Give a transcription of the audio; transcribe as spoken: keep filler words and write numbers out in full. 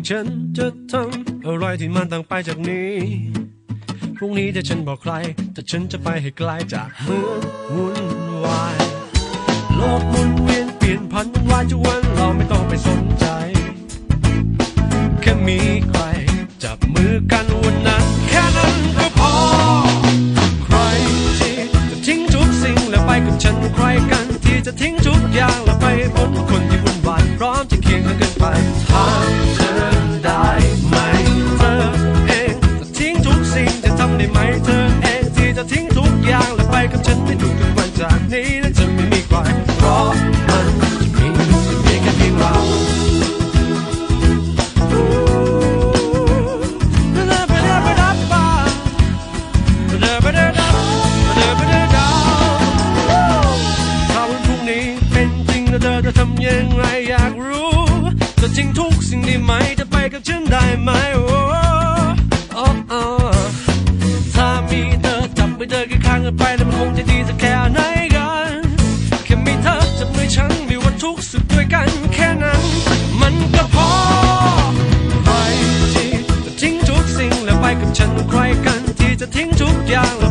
ฉันจะทำอะไรที่มันต่างไปจากนี้พรุ่งนี้ถ้าฉันบอกใครแต่ฉันจะไปให้ไกลจากเมืองวุ่นวายโลกหมุนเวียนเปลี่ยนพันวันวายทุกวันเราไม่ต้องไปสนใจแค่มีใครจับมือกันวันนั้นแค่นั้นก็พอใครที่จะทิ้งทุกสิ่งแล้วไปกับฉันใครกันที่จะทิ้งทุกอย่างแล้วไปพ้นคนที่วุ่นวายพร้อมจะเคียงข้างกันไปถามเธอได้ไหมเธอเองจะทิ้งทุกสิ่งจะทำได้ไหมเธอเองที่จะทิ้งทุกอย่างแล้วไปกับฉันในทุกๆวันจากนี้และจะไม่มีใครเพราะมันจะมีจะมีแค่เพียงเราจะทำยังไงอยากรู้จะทิ้งทุกสิ่งได้ไหมจะไปกับฉันได้ไหมโอ้โอ้โอ้ถ้ามีเธอจับมือเธอกี่ครั้งกันไปแล้วมันคงจะดีสักแค่ไหนกันแค่มีเธอจับมือฉันมีวันทุกสุขด้วยกันแค่นั้นมันก็พอใครที่จะทิ้งทุกสิ่งแล้วไปกับฉันใครกันที่จะทิ้งทุกอย่าง